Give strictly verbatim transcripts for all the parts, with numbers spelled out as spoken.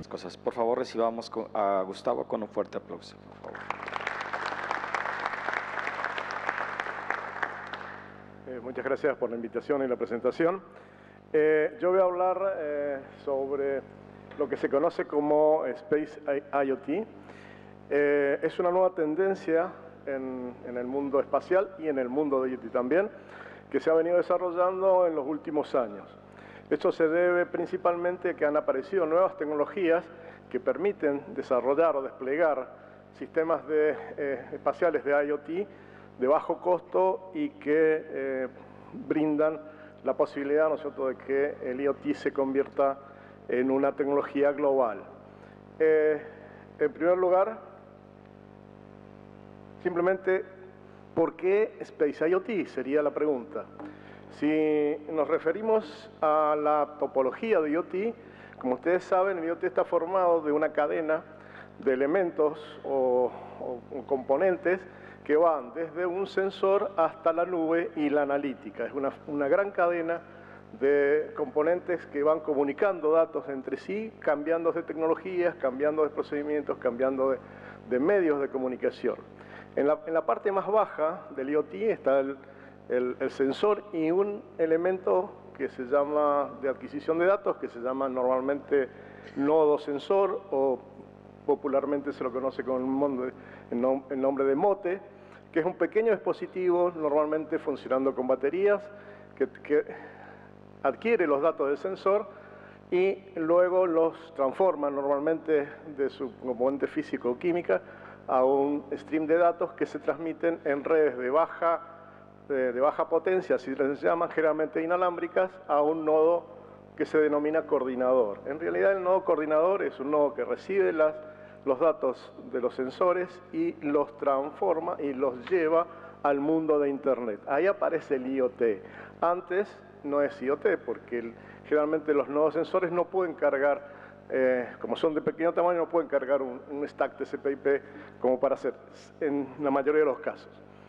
cosas. Por favor, recibamos a Gustavo con un fuerte aplauso, por favor. Eh, muchas gracias por la invitación y la presentación. Eh, yo voy a hablar eh, sobre lo que se conoce como Space IoT. Eh, es una nueva tendencia en, en el mundo espacial y en el mundo de IoT también, que se ha venido desarrollando en los últimos años. Esto se debe principalmente a que han aparecido nuevas tecnologías que permiten desarrollar o desplegar sistemas de, eh, espaciales de IoT de bajo costo y que eh, brindan la posibilidad, ¿no es cierto?, de que el IoT se convierta en una tecnología global. Eh, en primer lugar, simplemente, ¿por qué Space IoT? Sería la pregunta. Si nos referimos a la topología de IoT, como ustedes saben, el IoT está formado de una cadena de elementos o, o, o componentes que van desde un sensor hasta la nube y la analítica. Es una, una gran cadena de componentes que van comunicando datos entre sí, cambiando de tecnologías, cambiando de procedimientos, cambiando de, de medios de comunicación. En la, en la parte más baja del IoT está el, el, el sensor y un elemento que se llama de adquisición de datos, que se llama normalmente nodo sensor o popularmente se lo conoce con el nombre de mote, que es un pequeño dispositivo normalmente funcionando con baterías que, que adquiere los datos del sensor y luego los transforma normalmente de su componente físico o química a un stream de datos que se transmiten en redes de baja, de, de baja potencia, así les llaman, generalmente inalámbricas, a un nodo que se denomina coordinador. En realidad el nodo coordinador es un nodo que recibe las los datos de los sensores y los transforma y los lleva al mundo de Internet. Ahí aparece el IoT. Antes no es IoT porque el, generalmente los nodos sensores no pueden cargar, eh, como son de pequeño tamaño, no pueden cargar un, un stack T C P I P como para hacer en la mayoría de los casos.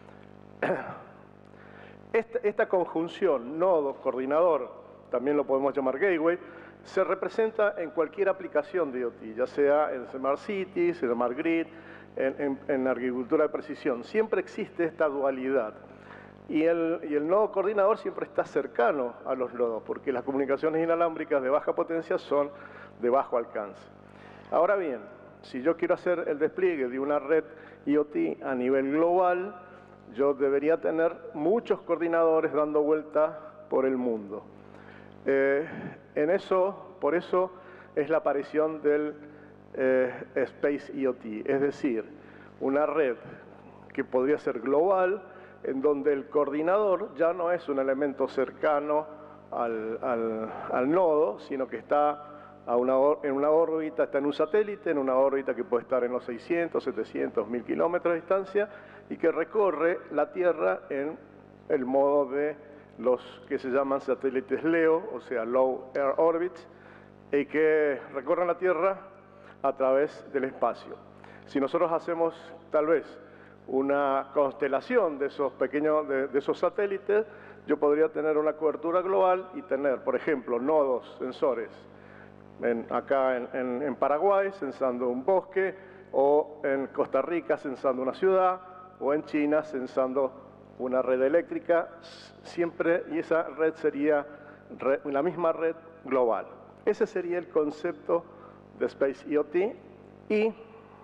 Esta, esta conjunción nodo-coordinador, también lo podemos llamar gateway, se representa en cualquier aplicación de IoT, ya sea en Smart Cities, en Smart Grid, en, en, en agricultura de precisión. Siempre existe esta dualidad. Y el, y el nodo coordinador siempre está cercano a los nodos, porque las comunicaciones inalámbricas de baja potencia son de bajo alcance. Ahora bien, si yo quiero hacer el despliegue de una red IoT a nivel global, yo debería tener muchos coordinadores dando vuelta por el mundo. Eh, en eso, por eso es la aparición del eh, Space IoT, es decir, una red que podría ser global, en donde el coordinador ya no es un elemento cercano al, al, al nodo, sino que está a una, en una órbita, está en un satélite, en una órbita que puede estar en los seiscientos, setecientos, mil kilómetros de distancia y que recorre la Tierra en el modo de los que se llaman satélites LEO, o sea, Low Earth Orbit, y que recorren la Tierra a través del espacio. Si nosotros hacemos tal vez una constelación de esos pequeños, de, de esos satélites, yo podría tener una cobertura global y tener, por ejemplo, nodos sensores en, acá en, en, en Paraguay, censando un bosque, o en Costa Rica, censando una ciudad, o en China, censando una red eléctrica, siempre, y esa red sería red, la misma red global. Ese sería el concepto de Space IoT y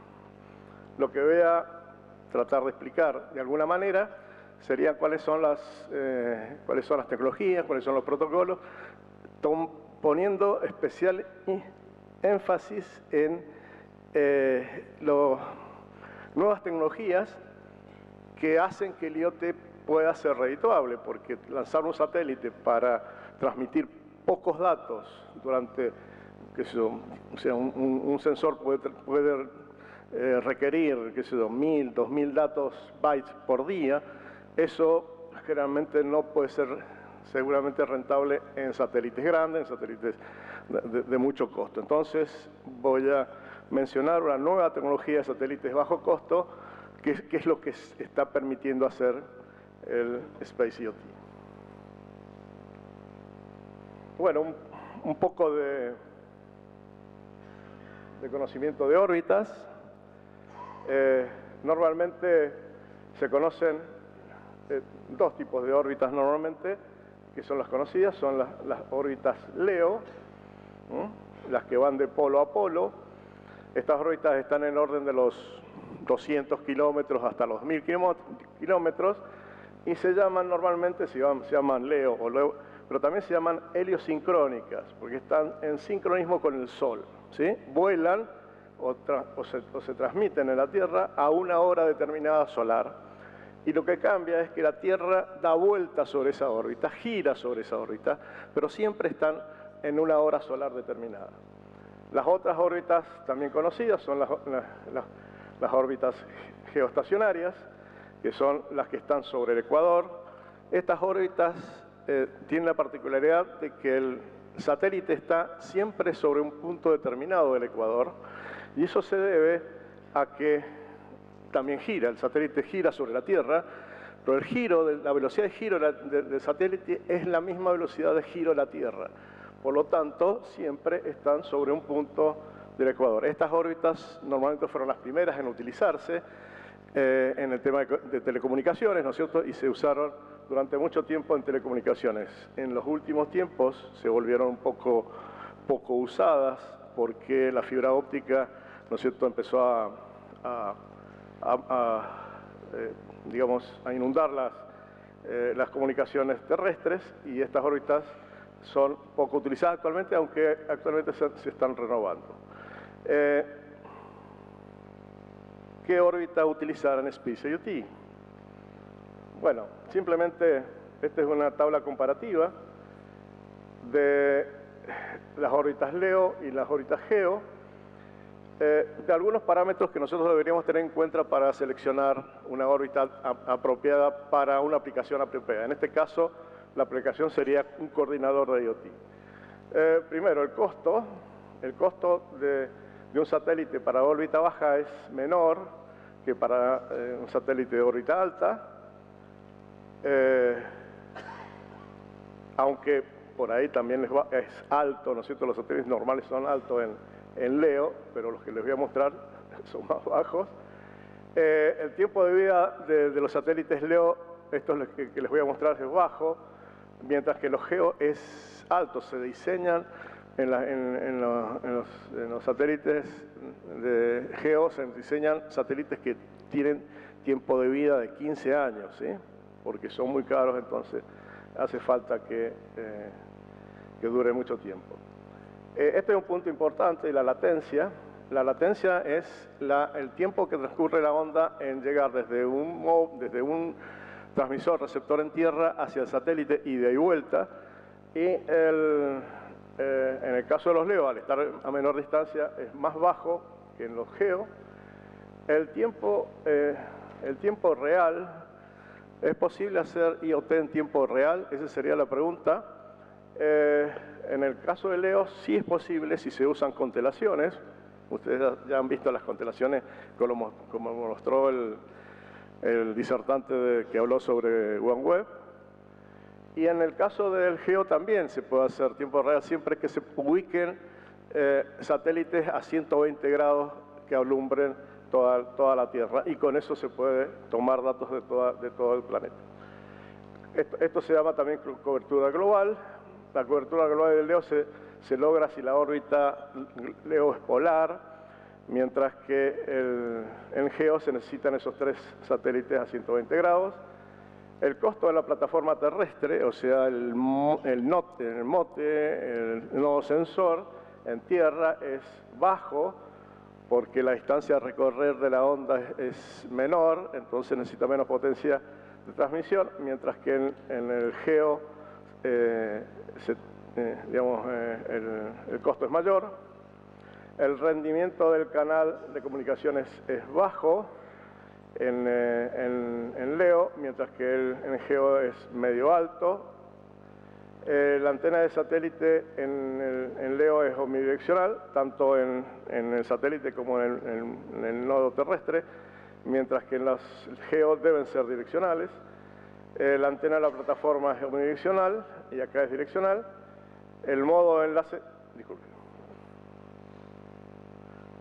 lo que voy a tratar de explicar de alguna manera sería cuáles son las, eh, cuáles son las tecnologías, cuáles son los protocolos, poniendo especial énfasis en eh, las nuevas tecnologías que hacen que el IoT pueda ser redituable, porque lanzar un satélite para transmitir pocos datos durante, que sea, o sea un, un, un sensor puede, puede eh, requerir, qué sé yo, mil, dos mil datos bytes por día, eso generalmente no puede ser seguramente rentable en satélites grandes, en satélites de, de, de mucho costo. Entonces voy a mencionar una nueva tecnología de satélites de bajo costo, que, que es lo que está permitiendo hacer el Space IoT. Bueno, un, un poco de, de conocimiento de órbitas. Eh, normalmente se conocen eh, dos tipos de órbitas normalmente, que son las conocidas, son las, las órbitas Leo, ¿sí? Las que van de polo a polo. Estas órbitas están en orden de los doscientos kilómetros hasta los mil kilómetros y se llaman normalmente, se llaman, se llaman Leo, o Leo, pero también se llaman heliosincrónicas, porque están en sincronismo con el Sol, ¿sí? Vuelan o, tra o, se, o se transmiten en la Tierra a una hora determinada solar. Y lo que cambia es que la Tierra da vuelta sobre esa órbita, gira sobre esa órbita, pero siempre están en una hora solar determinada. Las otras órbitas también conocidas son las, las, las, las órbitas geoestacionarias, que son las que están sobre el ecuador. Estas órbitas eh, tienen la particularidad de que el satélite está siempre sobre un punto determinado del ecuador, y eso se debe a que también gira, el satélite gira sobre la Tierra, pero el giro, de, la velocidad de giro de, de, del satélite es la misma velocidad de giro de la Tierra. Por lo tanto, siempre están sobre un punto del ecuador. Estas órbitas normalmente fueron las primeras en utilizarse eh, en el tema de, de telecomunicaciones, ¿no es cierto? Y se usaron durante mucho tiempo en telecomunicaciones. En los últimos tiempos se volvieron un poco, poco usadas porque la fibra óptica, ¿no es cierto?, empezó a, a, a, a eh, digamos, a inundar las, eh, las comunicaciones terrestres, y estas órbitas son poco utilizadas actualmente, aunque actualmente se, se están renovando. Eh, ¿Qué órbita utilizar en Space I O T? Bueno, simplemente esta es una tabla comparativa de las órbitas Leo y las órbitas Geo, eh, de algunos parámetros que nosotros deberíamos tener en cuenta para seleccionar una órbita apropiada para una aplicación apropiada. En este caso, la aplicación sería un coordinador de I O T. Eh, primero, el costo. El costo de, de un satélite para órbita baja es menor que para eh, un satélite de órbita alta. Eh, aunque por ahí también es, es alto, ¿no es cierto? Los satélites normales son altos en, en Leo, pero los que les voy a mostrar son más bajos. Eh, el tiempo de vida de, de los satélites Leo, esto es lo que, que les voy a mostrar, es bajo, mientras que los Geo es alto. Se diseñan en, la, en, en, los, en, los, en los satélites de Geo, se diseñan satélites que tienen tiempo de vida de quince años, ¿sí? Porque son muy caros, entonces hace falta que, eh, que dure mucho tiempo. Eh, este es un punto importante, la latencia. La latencia es la, el tiempo que transcurre la onda en llegar desde un, desde un transmisor, receptor en tierra, hacia el satélite y de ahí vuelta. Y el, eh, en el caso de los Leo, al estar a menor distancia, es más bajo que en los Geo. El tiempo, eh, el tiempo real, ¿es posible hacer I O T en tiempo real? Esa sería la pregunta. Eh, en el caso de Leo sí es posible si se usan constelaciones. Ustedes ya, ya han visto las constelaciones como, como mostró el, el disertante de, que habló sobre OneWeb. Y en el caso del Geo también se puede hacer tiempo real siempre que se ubiquen eh, satélites a ciento veinte grados que alumbren toda, toda la Tierra, y con eso se puede tomar datos de, toda, de todo el planeta. Esto, esto se llama también cobertura global. La cobertura global del Leo se, se logra si la órbita Leo es polar, mientras que el, en Geo se necesitan esos tres satélites a ciento veinte grados. El costo de la plataforma terrestre, o sea, el, el, note, el mote, el nodo sensor en tierra es bajo, porque la distancia a recorrer de la onda es, es menor, entonces necesita menos potencia de transmisión, mientras que en, en el Geo eh, se, eh, digamos, eh, el, el costo es mayor. El rendimiento del canal de comunicaciones es bajo en, eh, en, en Leo, mientras que el, en Geo es medio alto. Eh, la antena de satélite en, el, en Leo es omnidireccional, tanto en, en el satélite como en el, en, en el nodo terrestre, mientras que en los Geo deben ser direccionales. Eh, la antena de la plataforma es omnidireccional y acá es direccional. El modo de enlace, disculpe.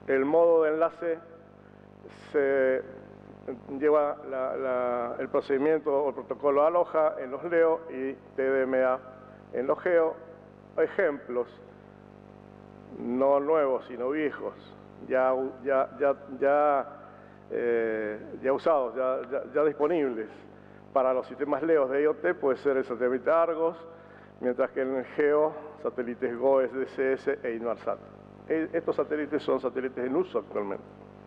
el modo de enlace se lleva la, la, el procedimiento o el protocolo aloha en los leo y T D M A en los geo. Ejemplos, no nuevos, sino viejos, ya, ya, ya, ya, eh, ya usados, ya, ya, ya disponibles para los sistemas leos de IoT, puede ser el satélite Argos, mientras que en el geo, satélites GOES, D C S e Inmarsat. Estos satélites son satélites en uso actualmente.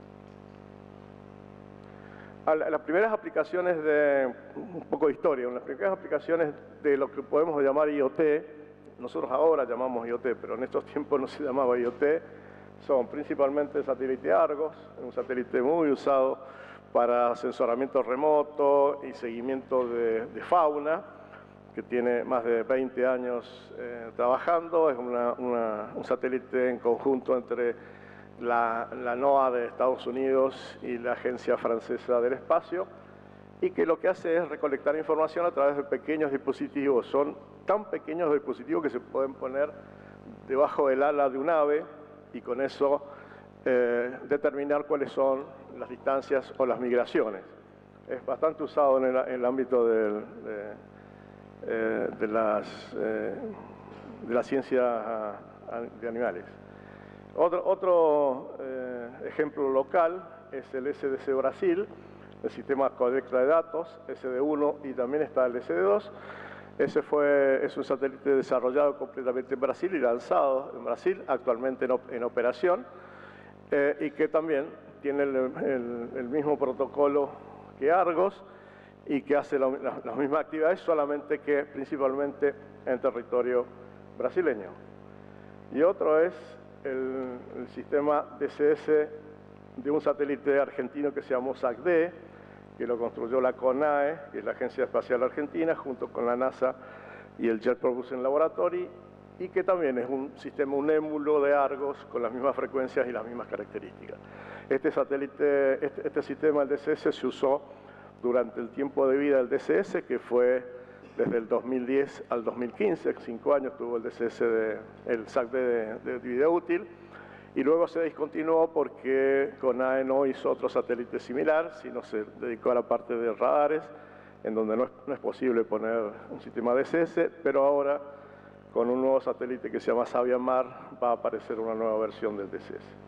Las primeras aplicaciones de, un poco de historia, las primeras aplicaciones de lo que podemos llamar IoT, nosotros ahora llamamos IoT, pero en estos tiempos no se llamaba IoT, son principalmente el satélite Argos, un satélite muy usado para sensoramiento remoto y seguimiento de, de fauna, que tiene más de veinte años eh, trabajando, es una, una, un satélite en conjunto entre la, la NOAA de Estados Unidos y la Agencia Francesa del Espacio, y que lo que hace es recolectar información a través de pequeños dispositivos. Son tan pequeños dispositivos que se pueden poner debajo del ala de un ave y con eso eh, determinar cuáles son las distancias o las migraciones. Es bastante usado en el, en el ámbito del, de, eh, de, las, eh, de la ciencia de animales. Otro, otro eh, ejemplo local es el S D C Brasil, el sistema colecta de datos, S D uno, y también está el S D dos. Ese fue, es un satélite desarrollado completamente en Brasil y lanzado en Brasil, actualmente en, op en operación, eh, y que también tiene el, el, el mismo protocolo que Argos y que hace lo, las, las mismas actividades, solamente que principalmente en territorio brasileño. Y otro es el, el sistema D C S de un satélite argentino que se llamó S A C D, que lo construyó la CONAE, que es la Agencia Espacial Argentina, junto con la NASA y el Jet Propulsion Laboratory, y que también es un sistema, un émulo de Argos con las mismas frecuencias y las mismas características. Este satélite, este, este sistema, el D C S, se usó durante el tiempo de vida del D C S, que fue desde el dos mil diez al dos mil quince, cinco años tuvo el D C S, de, el S A C D de, de vida útil, y luego se discontinuó porque CONAE no hizo otro satélite similar, sino se dedicó a la parte de radares, en donde no es, no es posible poner un sistema D C S, pero ahora con un nuevo satélite que se llama Sabiamar va a aparecer una nueva versión del D C S.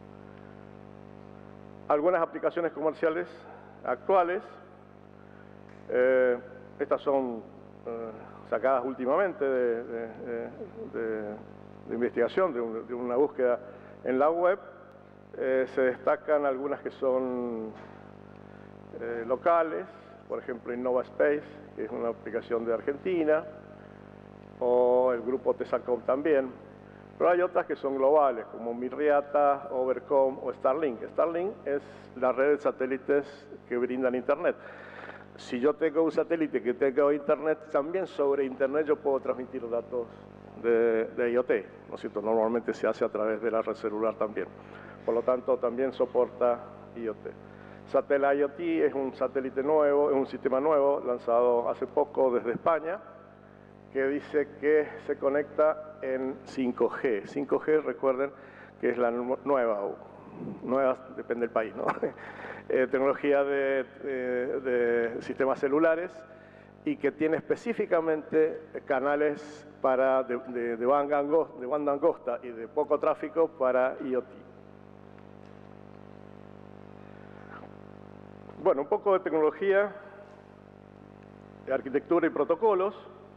Algunas aplicaciones comerciales actuales, eh, estas son eh, sacadas últimamente de, de, de, de, de investigación, de, un, de una búsqueda en la web. Eh, se destacan algunas que son eh, locales, por ejemplo Innova Space, que es una aplicación de Argentina, o el grupo Tesacom también, pero hay otras que son globales, como Mirriata, Overcom o Starlink. Starlink es la red de satélites que brindan Internet. Si yo tengo un satélite que tenga Internet, también sobre Internet yo puedo transmitir datos de, de IoT, ¿no es cierto? Normalmente se hace a través de la red celular también. Por lo tanto, también soporta IoT. Satellite IoT es un satélite nuevo, es un sistema nuevo lanzado hace poco desde España, que dice que se conecta en cinco G. cinco G, recuerden que es la nueva, nueva depende del país, ¿no? eh, tecnología de, de, de sistemas celulares, y que tiene específicamente canales para de, de, de, banda angosta, de banda angosta y de poco tráfico para IoT. Bueno, un poco de tecnología, de arquitectura y protocolos.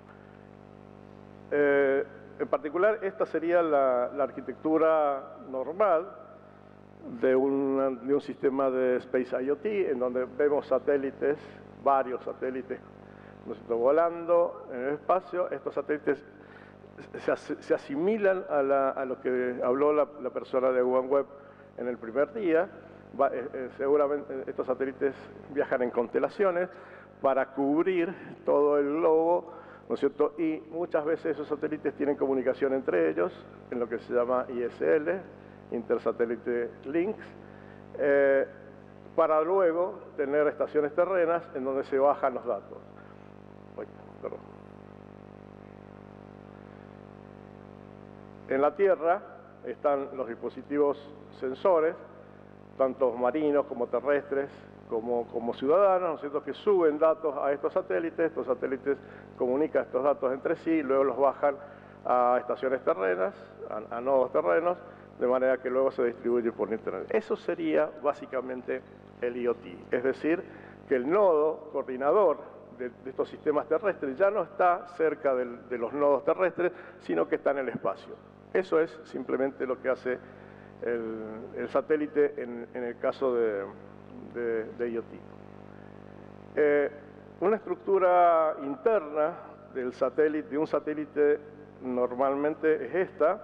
Eh, en particular, esta sería la, la arquitectura normal de, una, de un sistema de Space IoT, en donde vemos satélites, varios satélites, ¿no es cierto?, volando en el espacio. Estos satélites se, se asimilan a, la, a lo que habló la, la persona de OneWeb en el primer día. Va, eh, eh, seguramente estos satélites viajan en constelaciones para cubrir todo el globo, ¿no es cierto? Y muchas veces esos satélites tienen comunicación entre ellos en lo que se llama I S L, Intersatellite Links, eh, para luego tener estaciones terrenas en donde se bajan los datos. Uy, perdón. En la Tierra, están los dispositivos sensores, tanto marinos como terrestres, como, como ciudadanos, ¿no es cierto?, que suben datos a estos satélites. Estos satélites comunican estos datos entre sí, luego los bajan a estaciones terrenas, a, a nodos terrenos, de manera que luego se distribuye por Internet. Eso sería básicamente el I O T, es decir, que el nodo coordinador de, de estos sistemas terrestres ya no está cerca del, de los nodos terrestres, sino que está en el espacio. Eso es simplemente lo que hace el, el satélite en, en el caso de, de, de I O T. Eh, una estructura interna del satélite, de un satélite normalmente es esta.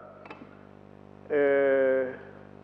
Eh,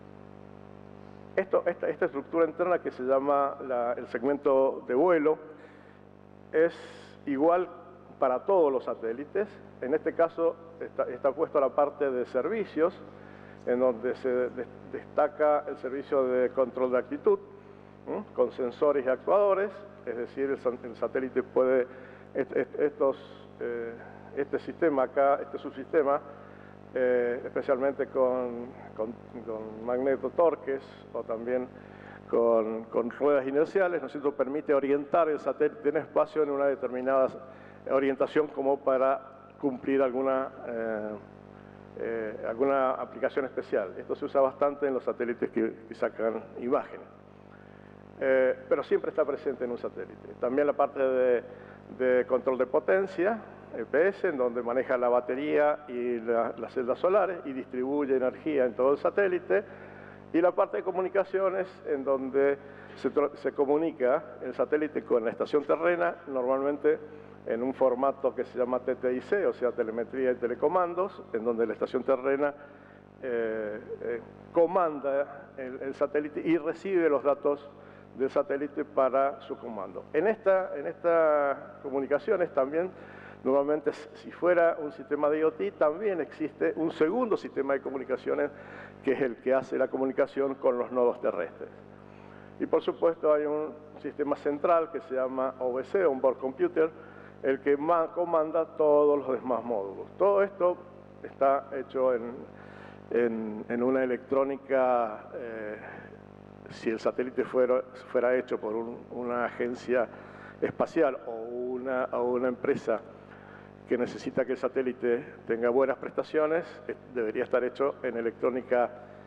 esto, esta, esta estructura interna, que se llama la, el segmento de vuelo, es igual para todos los satélites. En este caso está, está puesto la parte de servicios, en donde se de, destaca el servicio de control de actitud, ¿eh?, con sensores y actuadores, es decir, el, el satélite puede, est, est, estos, eh, este sistema acá, este subsistema, Eh, especialmente con, con, con magnetotorques o también con, con ruedas inerciales, ¿no es cierto?, permite orientar el satélite en espacio en una determinada orientación como para cumplir alguna, eh, eh, alguna aplicación especial. Esto se usa bastante en los satélites que, que sacan imágenes, eh, pero siempre está presente en un satélite. También la parte de, de control de potencia, E P S, en donde maneja la batería y la, las celdas solares y distribuye energía en todo el satélite, y la parte de comunicaciones, en donde se, se comunica el satélite con la estación terrena, normalmente en un formato que se llama T T I C, o sea, telemetría y telecomandos, en donde la estación terrena eh, eh, comanda el, el satélite y recibe los datos del satélite para su comando. En esta, en estas comunicaciones también, normalmente, si fuera un sistema de I O T, también existe un segundo sistema de comunicaciones, que es el que hace la comunicación con los nodos terrestres. Y por supuesto hay un sistema central que se llama O B C, un Board Computer, el que comanda todos los demás módulos. Todo esto está hecho en, en, en una electrónica, eh, si el satélite fuera, fuera hecho por un, una agencia espacial o una, o una empresa que necesita que el satélite tenga buenas prestaciones, debería estar hecho en electrónica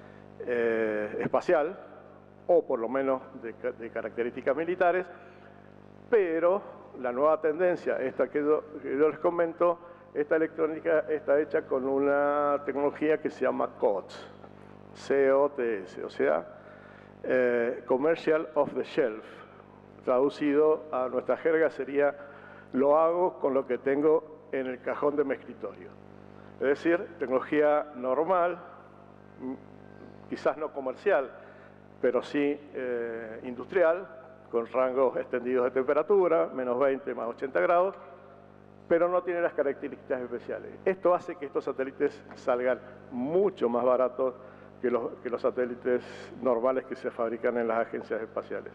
eh, espacial, o por lo menos de, de características militares, pero la nueva tendencia, esta que yo, que yo les comento, esta electrónica está hecha con una tecnología que se llama C O T S, C O T S, o sea, eh, Commercial Off the Shelf. Traducido a nuestra jerga sería: lo hago con lo que tengo en el cajón de mi escritorio. Es decir, tecnología normal, quizás no comercial, pero sí eh, industrial, con rangos extendidos de temperatura, menos veinte, más ochenta grados, pero no tiene las características especiales. Esto hace que estos satélites salgan mucho más baratos que los, que los satélites normales que se fabrican en las agencias espaciales.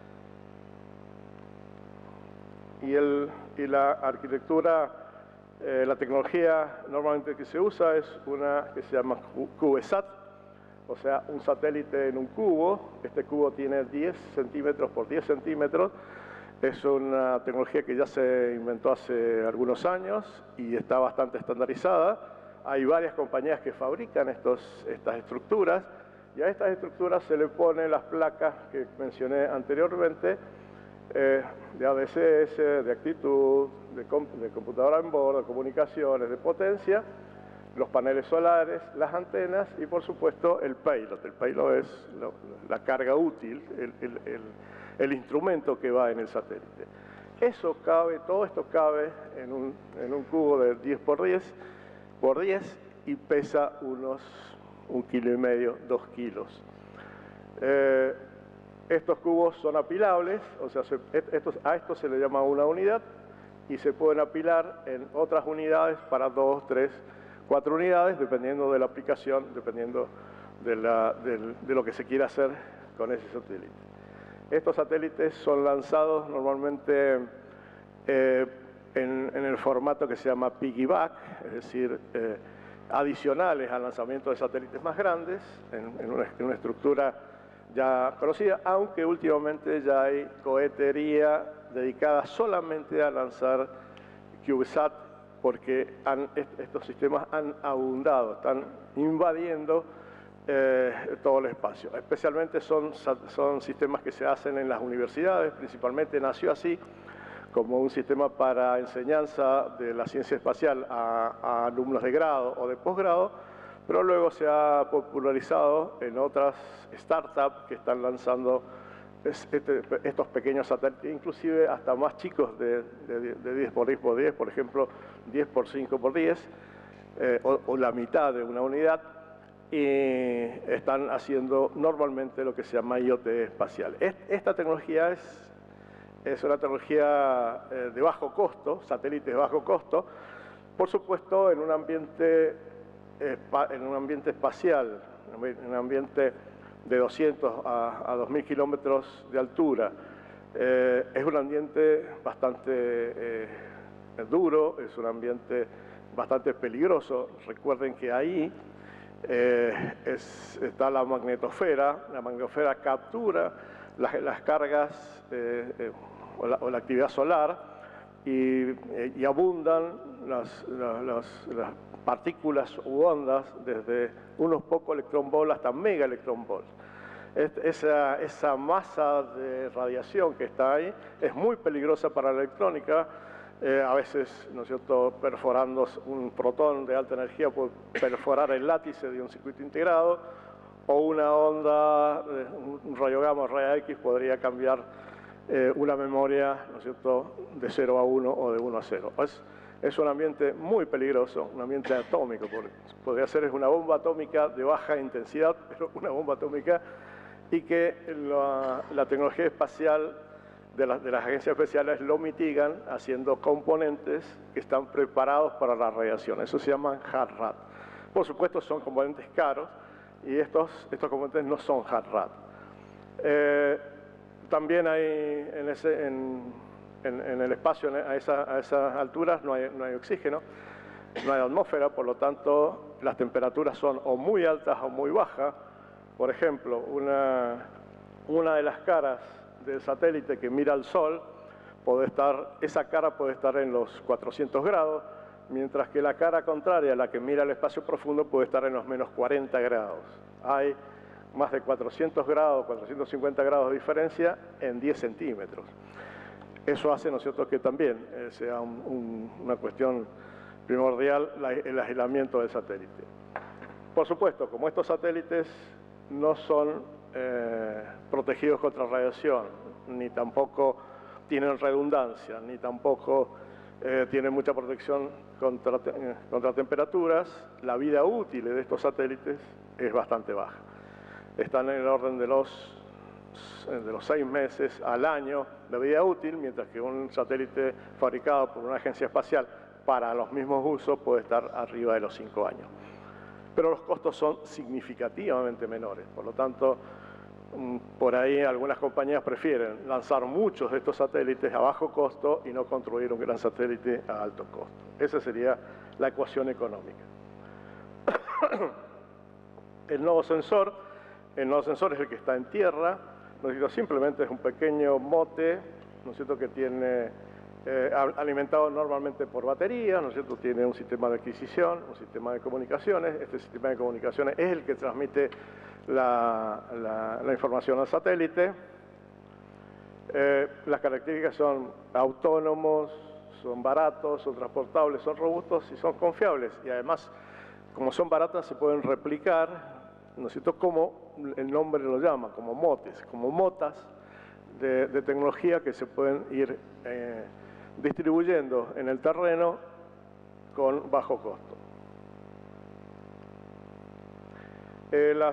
Y, el, y la arquitectura, eh, la tecnología normalmente que se usa es una que se llama CubeSat, o sea, un satélite en un cubo. Este cubo tiene diez centímetros por diez centímetros. Es una tecnología que ya se inventó hace algunos años y está bastante estandarizada. Hay varias compañías que fabrican estos, estas estructuras, y a estas estructuras se le ponen las placas que mencioné anteriormente, Eh, de A D C S, de actitud, de, comp de computadora en bordo, de comunicaciones, de potencia, los paneles solares, las antenas y por supuesto el payload. El payload es lo, la carga útil, el, el, el, el instrumento que va en el satélite. Eso cabe, todo esto cabe en un, en un cubo de diez por diez por diez y pesa unos un kilo y medio, dos kilos. Eh, Estos cubos son apilables, o sea, se, estos, a esto se le llama una unidad, y se pueden apilar en otras unidades para dos, tres, cuatro unidades, dependiendo de la aplicación, dependiendo de, la, de, de lo que se quiera hacer con ese satélite. Estos satélites son lanzados normalmente eh, en, en el formato que se llama piggyback, es decir, eh, adicionales al lanzamiento de satélites más grandes, en, en, una, en una estructura ya conocida, aunque últimamente ya hay cohetería dedicada solamente a lanzar CubeSat, porque han, estos sistemas han abundado, están invadiendo eh, todo el espacio. Especialmente son, son sistemas que se hacen en las universidades, principalmente nació así, como un sistema para enseñanza de la ciencia espacial a, a alumnos de grado o de posgrado, pero luego se ha popularizado en otras startups que están lanzando este, estos pequeños satélites, inclusive hasta más chicos de, de, de diez por diez por diez, por ejemplo, diez por cinco por diez, eh, o, o la mitad de una unidad, y están haciendo normalmente lo que se llama I O T espacial. Esta tecnología es Es una tecnología eh, de bajo costo, satélites de bajo costo, por supuesto en un ambiente, eh, en un ambiente espacial, en un ambiente de doscientos a dos mil kilómetros de altura. Eh, es un ambiente bastante eh, duro, es un ambiente bastante peligroso. Recuerden que ahí eh, es, está la magnetosfera, la magnetosfera captura las, las cargas eh, eh, o, la, o la actividad solar y, eh, y abundan las, las, las, las partículas u ondas desde unos pocos electronvolts hasta mega electronvolts. Esa, esa masa de radiación que está ahí es muy peligrosa para la electrónica. Eh, a veces, ¿no es cierto?, perforando un protón de alta energía puede perforar el látice de un circuito integrado, o una onda, un rayo gamma o rayo X podría cambiar eh, una memoria, ¿no es cierto?, de cero a uno o de uno a cero. Es, es un ambiente muy peligroso, un ambiente atómico. Podría ser es una bomba atómica de baja intensidad, pero una bomba atómica, y que la, la tecnología espacial de, la, de las agencias especiales lo mitigan haciendo componentes que están preparados para la radiación. Eso se llaman hard rat. Por supuesto son componentes caros y estos, estos componentes no son hard rat. Eh, también hay en, ese, en, en, en el espacio a, esa, a esas alturas no hay, no hay oxígeno, no hay atmósfera, por lo tanto las temperaturas son o muy altas o muy bajas. Por ejemplo, una, una de las caras del satélite que mira al Sol, puede estar, esa cara puede estar en los cuatrocientos grados, mientras que la cara contraria, la que mira al espacio profundo, puede estar en los menos cuarenta grados. Hay más de cuatrocientos grados, cuatrocientos cincuenta grados de diferencia en diez centímetros. Eso hace, ¿no es cierto?, que también eh, sea un, un, una cuestión primordial la, el aislamiento del satélite. Por supuesto, como estos satélites no son eh, protegidos contra radiación, ni tampoco tienen redundancia, ni tampoco eh, tienen mucha protección contra, contra temperaturas, la vida útil de estos satélites es bastante baja. Están en el orden de los, de los seis meses al año de vida útil, mientras que un satélite fabricado por una agencia espacial para los mismos usos puede estar arriba de los cinco años. Pero los costos son significativamente menores. Por lo tanto, por ahí algunas compañías prefieren lanzar muchos de estos satélites a bajo costo y no construir un gran satélite a alto costo. Esa sería la ecuación económica. El nodo sensor, el nodo sensor es el que está en tierra, ¿no es cierto? Simplemente es un pequeño mote, ¿no es cierto?, que tiene Eh, alimentado normalmente por baterías, ¿no es cierto? Tiene un sistema de adquisición, un sistema de comunicaciones. Este sistema de comunicaciones es el que transmite la, la, la información al satélite. Eh, las características son autónomos, son baratos, son transportables, son robustos y son confiables. Y además, como son baratas, se pueden replicar, ¿no es cierto?, como el nombre lo llama, como motes, como motas de, de tecnología que se pueden ir eh, distribuyendo en el terreno con bajo costo. Eh, las,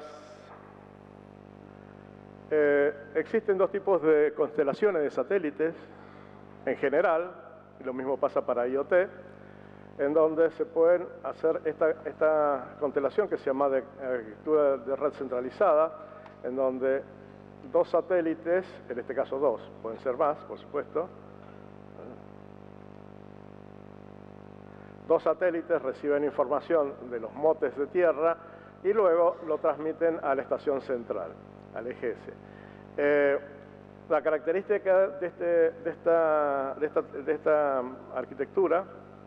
eh, existen dos tipos de constelaciones de satélites en general, y lo mismo pasa para I O T, en donde se pueden hacer esta, esta constelación que se llama de arquitectura de red centralizada, en donde dos satélites, en este caso dos, pueden ser más, por supuesto, dos satélites reciben información de los motes de tierra y luego lo transmiten a la estación central, al E G S. Eh, la característica de, este, de, esta, de, esta, de esta arquitectura,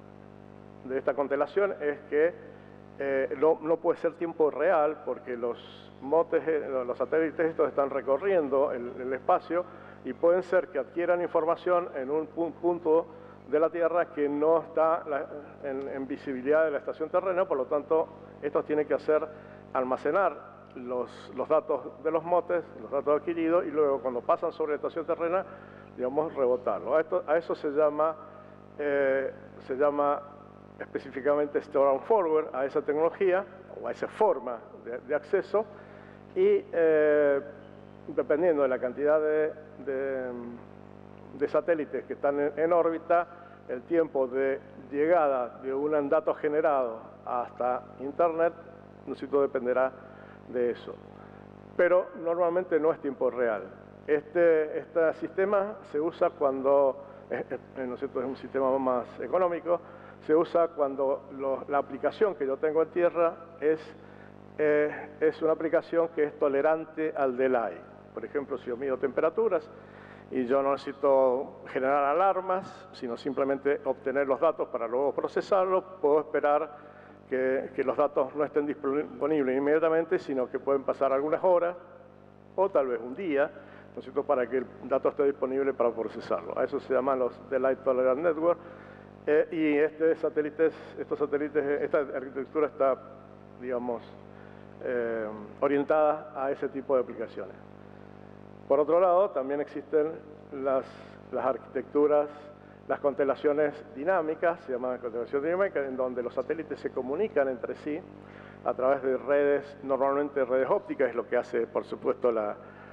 de esta constelación, es que eh, no, no puede ser tiempo real porque los motes, los satélites estos están recorriendo el, el espacio y pueden ser que adquieran información en un punto de la Tierra que no está en, en visibilidad de la estación terrena, por lo tanto, estos tienen que hacer almacenar los, los datos de los motes, los datos adquiridos, y luego cuando pasan sobre la estación terrena, digamos, rebotarlo. A, esto, a eso se llama, eh, se llama específicamente Store and Forward, a esa tecnología, o a esa forma de, de acceso, y eh, dependiendo de la cantidad de, de, de satélites que están en, en órbita, el tiempo de llegada de un dato generado hasta Internet, no sé, todo dependerá de eso. Pero normalmente no es tiempo real. Este, este sistema se usa cuando, eh, eh, ¿no es cierto?, es un sistema más económico, se usa cuando lo, la aplicación que yo tengo en tierra es, eh, es una aplicación que es tolerante al delay. Por ejemplo, si yo mido temperaturas y yo no necesito generar alarmas, sino simplemente obtener los datos para luego procesarlos, puedo esperar que, que los datos no estén disponibles inmediatamente, sino que pueden pasar algunas horas o tal vez un día, ¿no es cierto?, para que el dato esté disponible para procesarlo. A eso se llaman los Delay Tolerant Network. Eh, y este satélites, estos satélites, esta arquitectura está, digamos, eh, orientada a ese tipo de aplicaciones. Por otro lado, también existen las, las arquitecturas, las constelaciones dinámicas, se llaman constelaciones dinámicas, en donde los satélites se comunican entre sí a través de redes, normalmente redes ópticas, es lo que hace, por supuesto, la,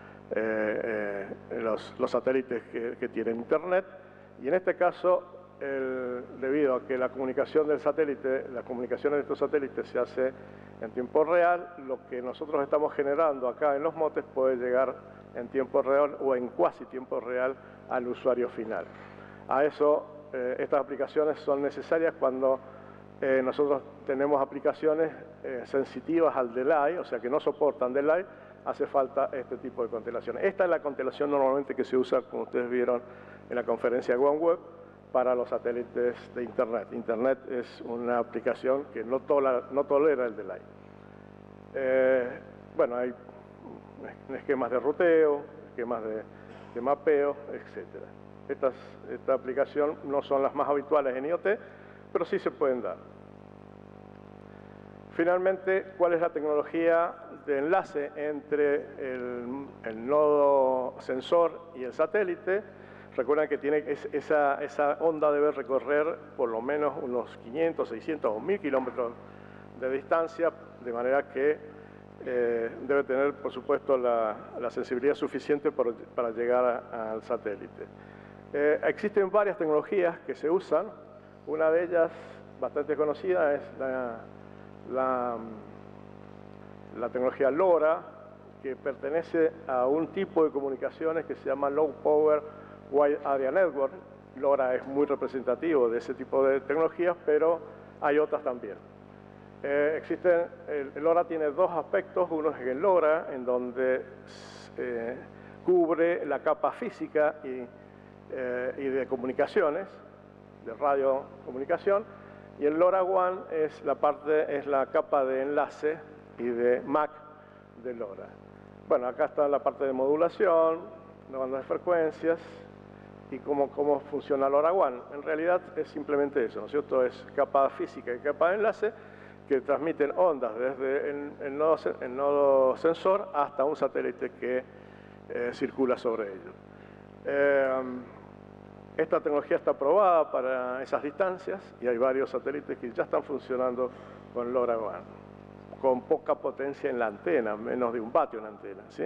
eh, eh, los, los satélites que, que tienen Internet. Y en este caso, el, debido a que la comunicación del satélite, la comunicación de estos satélites se hace en tiempo real, lo que nosotros estamos generando acá en los motes puede llegar en tiempo real o en cuasi tiempo real al usuario final. A eso, eh, estas aplicaciones son necesarias cuando eh, nosotros tenemos aplicaciones eh, sensitivas al delay, o sea que no soportan delay, hace falta este tipo de constelaciones. Esta es la constelación normalmente que se usa, como ustedes vieron en la conferencia OneWeb, para los satélites de Internet. Internet es una aplicación que no tolera, no tolera el delay. Eh, bueno, hay esquemas de ruteo, esquemas de, de mapeo, etcétera. Estas, esta aplicación no son las más habituales en I O T, pero sí se pueden dar. Finalmente, ¿cuál es la tecnología de enlace entre el, el nodo sensor y el satélite? Recuerden que tiene esa, esa onda debe recorrer por lo menos unos quinientos, seiscientos o mil kilómetros de distancia, de manera que eh, debe tener, por supuesto, la, la sensibilidad suficiente por, para llegar a, al satélite. Eh, existen varias tecnologías que se usan. Una de ellas, bastante conocida, es la, la, la tecnología LoRa, que pertenece a un tipo de comunicaciones que se llama Low Power Wide Area Network. LoRa es muy representativo de ese tipo de tecnologías, pero hay otras también. Eh, existen, el, el LoRa tiene dos aspectos. Uno es el LoRa, en donde eh, cubre la capa física y, eh, y de comunicaciones, de radiocomunicación, y el LoRaWAN es la parte, es la capa de enlace y de M A C de LoRa. Bueno, acá está la parte de modulación, de bandas de frecuencias y cómo, cómo funciona LoRaWAN. En realidad es simplemente eso, ¿no es cierto? Es capa física y capa de enlace que transmiten ondas desde el, el, nodo, el nodo sensor hasta un satélite que eh, circula sobre ello. Eh, esta tecnología está aprobada para esas distancias y hay varios satélites que ya están funcionando con LoRaWAN, con poca potencia en la antena, menos de un vatio en la antena, ¿sí?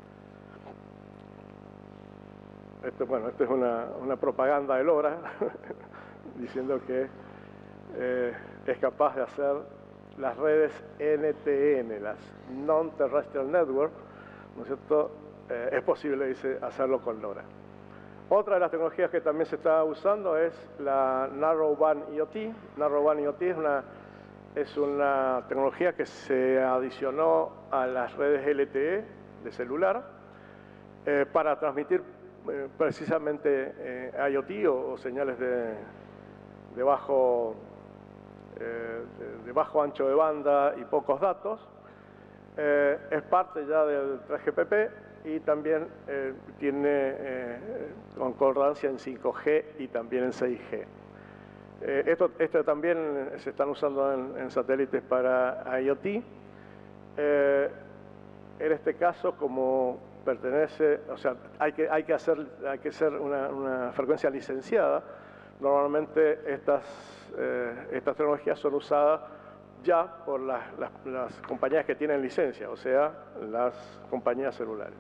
Esto, bueno, esto es una, una propaganda de LoRa diciendo que eh, es capaz de hacer las redes N T N, las Non-Terrestrial Network, ¿no es cierto? Eh, es posible, dice, hacerlo con LoRa. Otra de las tecnologías que también se está usando es la Narrowband I O T. Narrowband I O T es una, es una tecnología que se adicionó a las redes L T E de celular eh, para transmitir eh, precisamente eh, I O T o, o señales de, de, bajo, eh, de, de bajo ancho de banda y pocos datos. Eh, es parte ya del tres G P P y también eh, tiene eh, concordancia en cinco G y también en seis G. Eh, esto, esto también se están usando en, en satélites para I O T. Eh, en este caso, como pertenece, o sea, hay que, hay que hacer, hay que ser una, una frecuencia licenciada. Normalmente estas, eh, estas tecnologías son usadas ya por las, las, las compañías que tienen licencia, o sea, las compañías celulares.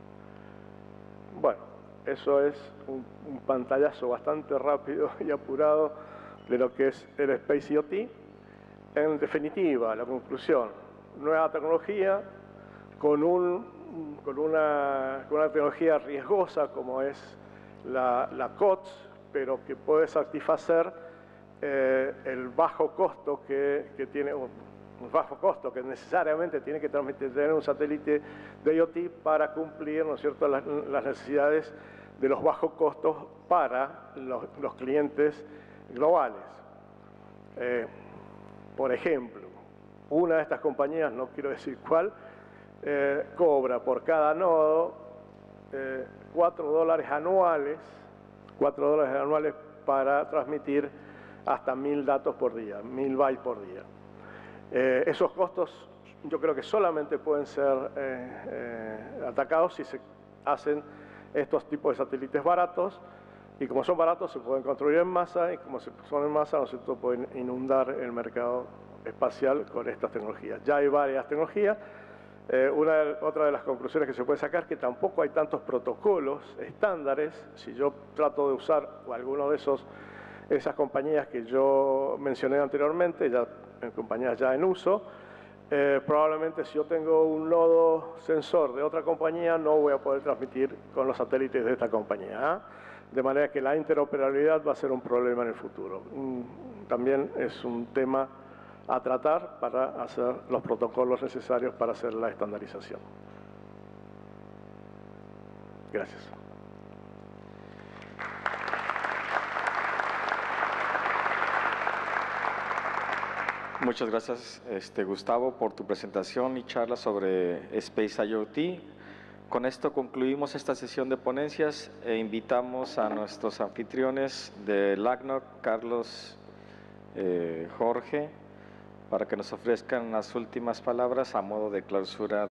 Bueno, eso es un, un pantallazo bastante rápido y apurado de lo que es el Space I O T. En definitiva, la conclusión, nueva tecnología con, un, con, una, con una tecnología riesgosa como es la, la C O T S, pero que puede satisfacer eh, el bajo costo que, que tiene, un bajo costo que necesariamente tiene que transmitir, tener un satélite de I O T para cumplir, ¿no es cierto?, las, las necesidades de los bajos costos para los, los clientes globales. Eh, por ejemplo, una de estas compañías, no quiero decir cuál, eh, cobra por cada nodo eh, cuatro dólares anuales, cuatro dólares anuales para transmitir hasta mil datos por día, mil bytes por día. Eh, esos costos yo creo que solamente pueden ser eh, eh, atacados si se hacen estos tipos de satélites baratos, y como son baratos se pueden construir en masa, y como son en masa, ¿no es cierto?, pueden inundar el mercado espacial con estas tecnologías. Ya hay varias tecnologías. Eh, una, otra de las conclusiones que se puede sacar es que tampoco hay tantos protocolos estándares. Si yo trato de usar alguno de esos, esas compañías que yo mencioné anteriormente, ya en compañías ya en uso, eh, probablemente si yo tengo un nodo sensor de otra compañía no voy a poder transmitir con los satélites de esta compañía, ¿eh? De manera que la interoperabilidad va a ser un problema en el futuro. Mm, también es un tema a tratar para hacer los protocolos necesarios para hacer la estandarización. Gracias. Muchas gracias, este, Gustavo, por tu presentación y charla sobre Space I O T. Con esto concluimos esta sesión de ponencias e invitamos a nuestros anfitriones de L A C N O C, Carlos, eh, Jorge, para que nos ofrezcan las últimas palabras a modo de clausura.